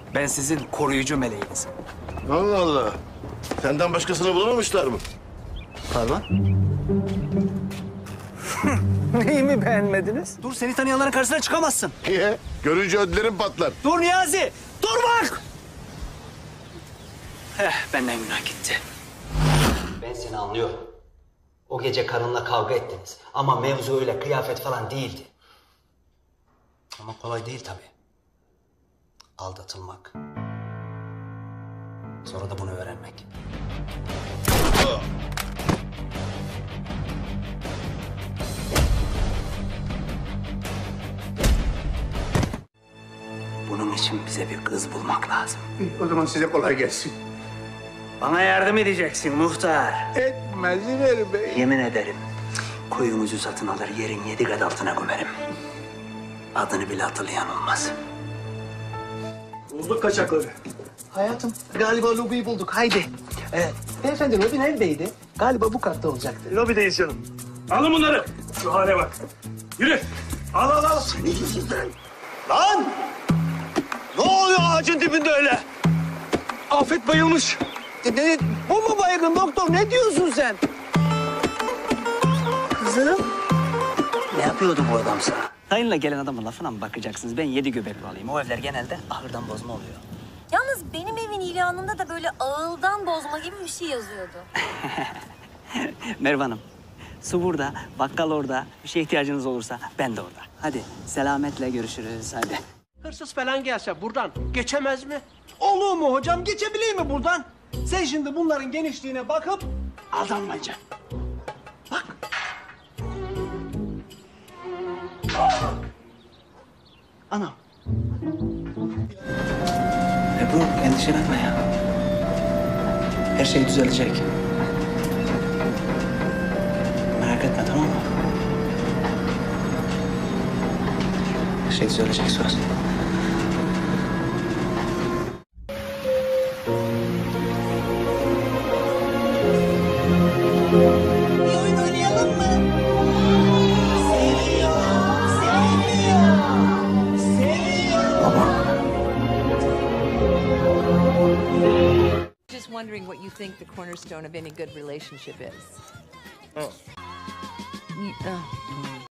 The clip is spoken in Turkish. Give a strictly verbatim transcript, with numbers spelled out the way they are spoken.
Ben sizin koruyucu meleğinizim. Allah Allah. Senden başkasını bulamamışlar mı? Pardon? Neyi mi beğenmediniz? Dur, seni tanıyanların karşısına çıkamazsın. Niye? Görünce ödlerim patlar. Dur Niyazi, dur bak! Eh, benden günah gitti. Ben seni anlıyorum. O gece karınla kavga ettiniz. Ama mevzu öyle kıyafet falan değildi. Ama kolay değil tabii. Aldatılmak. Sonra da bunu öğrenmek. Bunun için bize bir kız bulmak lazım. O zaman size kolay gelsin. Bana yardım edeceksin muhtar. Etmez İleri Bey. Yemin ederim kuyumuzu satın alır yerin yedi kat altına gömerim. Adını bile hatırlayan olmaz. Bulduk kaçakları. Hayatım, galiba lobiyi bulduk. Haydi. Ee, beyefendi, lobi neredeydi? Galiba bu katta olacaktı. Lobideyiz canım. Alın bunları. Şu hale bak. Yürü. Al al al. Seni yüzünden. Lan! Ne oluyor ağacın dibinde öyle? Afet bayılmış. Ne, ne, bu mu baygın doktor? Ne diyorsun sen? Kızım. Ne yapıyordu bu adam sana? Dayınla gelen adamın lafına mı bakacaksınız? Ben yedi göbekli alayım. O evler genelde ahırdan bozma oluyor. Yalnız benim evin ilanında da böyle ağıldan bozma gibi bir şey yazıyordu. Merve Hanım, su burada, bakkal orada. Bir şeye ihtiyacınız olursa ben de orada. Hadi selametle görüşürüz, hadi. Hırsız falan gelse buradan geçemez mi? Olur mu hocam? Geçebilir mi buradan? Sen şimdi bunların genişliğine bakıp aldanmayacaksın. Bak. Anam. Ebru, endişelenme ya. Her şey düzelecek. Merak etme, tamam mı? Her şey düzelecek, söz. Bir oyun oynayalım mı? Seviyor, sevmiyor, seviyor. Just wondering what you think the cornerstone of any good relationship is. You- uh,